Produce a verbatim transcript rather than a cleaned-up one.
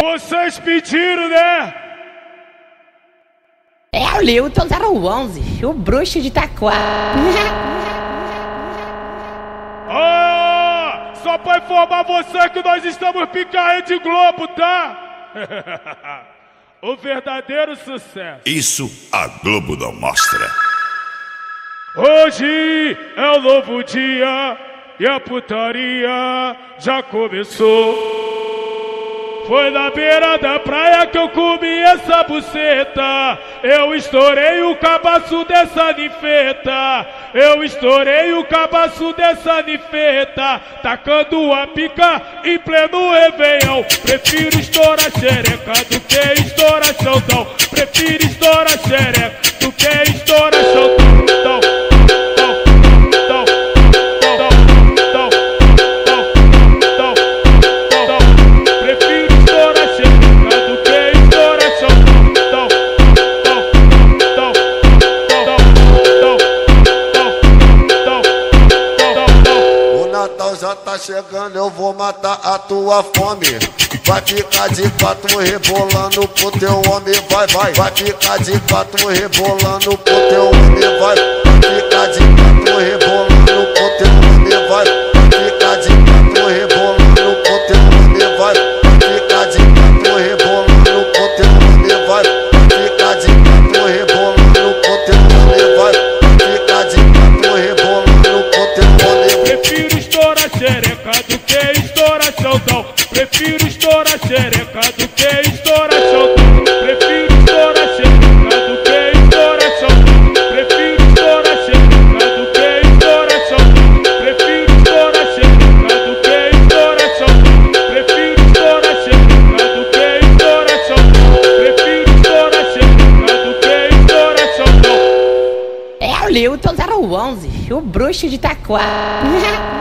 Vocês pediram, né? É o Lewton zero onze, o bruxo de Itaquá. Ah, só pra informar você que nós estamos picareta de Globo, tá? O verdadeiro sucesso. Isso a Globo não mostra. Hoje é um novo dia e a putaria já começou. Foi na beira da praia que eu comi essa buceta. Eu estourei o cabaço dessa nifeta. Eu estourei o cabaço dessa nifeta. Tacando a pica em pleno réveillon. Prefiro estourar xereca do que estourar chãozão. Prefiro estourar xereca do que estourar chãozão. Já tá chegando, eu vou matar a tua fome. Vai ficar de quatro rebolando pro teu homem, vai, vai. Vai ficar de quatro rebolando pro teu homem, vai. Vai ficar de quatro rebolando pro teu homem, vai. Vai ficar de quatro rebolando pro teu homem, vai. Vai ficar de quatro rebolando pro teu homem, vai. Vai ficar de quatro rebolando pro teu homem, vai. Vai ficar de quatro rebolando pro teu homem. Prefiro estourar xereca do que estourar chãozão. Prefiro estourar xereca do que estourar chãozão. Prefiro estourar xereca do que estourar chãozão. Prefiro estourar xereca do que estourar chãozão. Prefiro estourar xereca do que estourar chãozão. Prefiro estourar xereca do que estourar chãozão. Prefiro estourar xereca do que estourar chãozão. É o Lewton zero onze, o bruxo de Itaquá.